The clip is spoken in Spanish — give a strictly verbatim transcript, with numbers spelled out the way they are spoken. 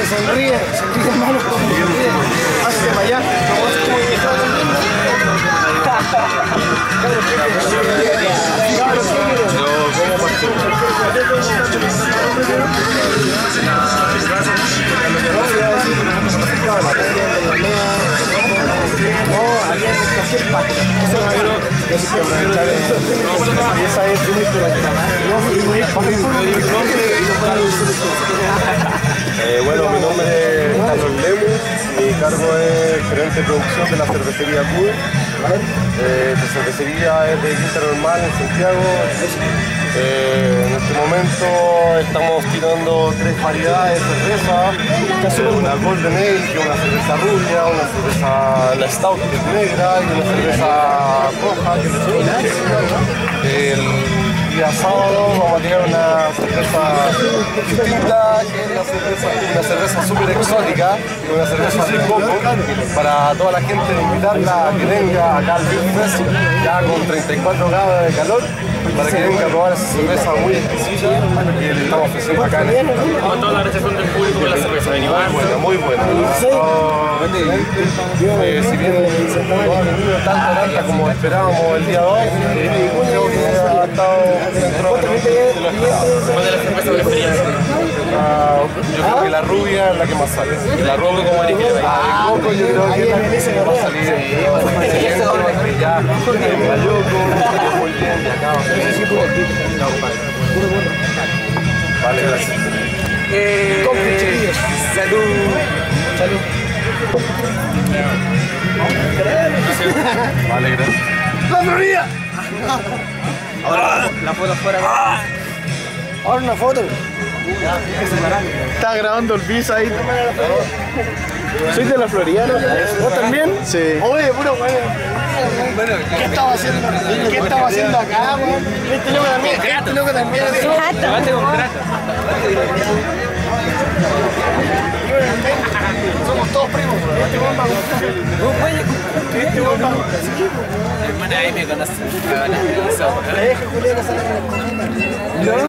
sonríe, sonríe hermano, sonríe. Hazte para allá. Eh, bueno, mi nombre es Carlos Lemus, mi cargo es gerente de producción de la cervecería Cube. Eh, la cervecería es de Quinta Normal en Santiago. Eh, en este momento estamos tirando tres variedades de cerveza, una Golden Ale, que es una cerveza rubia, una cerveza la Stout, que es negra, y una cerveza roja, que es de El día sábado vamos a tirar una cerveza distinta, que es la cerveza, una cerveza súper exótica, una cerveza de coco, para toda la gente, invitarla a que venga acá al Beer Fest, ya con treinta y cuatro grados de calor, para que venga a probar esa cerveza muy exquisita que le estamos ofreciendo acá en el ¿Cómo toda la recepción del público con la cerveza? Muy buena, muy buena. Eh, si bien no ha venido tanta, tanta como esperábamos el día de hoy, eh, creo que ha estado dentro de lo esperado. ¿Cuál es la cerveza preferida? Ah, yo creo que la rubia es la que más sale. La rubia como elige. Ah, el coco yo creo que es la que va a salir excelente, porque ya en Mayoco salió muy bien de acá. Vale, gracias. Eh, Salud. Salud. Vale, gracias. ¡La Florida! Ahora la foto afuera. Ahora una foto. Está grabando el bis ahí. ¿Soy de la Florida? ¿Vos también? Sí. Oye, puro bueno. ¿Qué estaba haciendo? ¿Qué estaba haciendo acá, weón? Este loco también. Este loco también. Levante con grata. Somos todos primos. Este weón va a gustar. Este weón va a gustar. Hermana ahí me conoce. La deja, Julián, que sale con el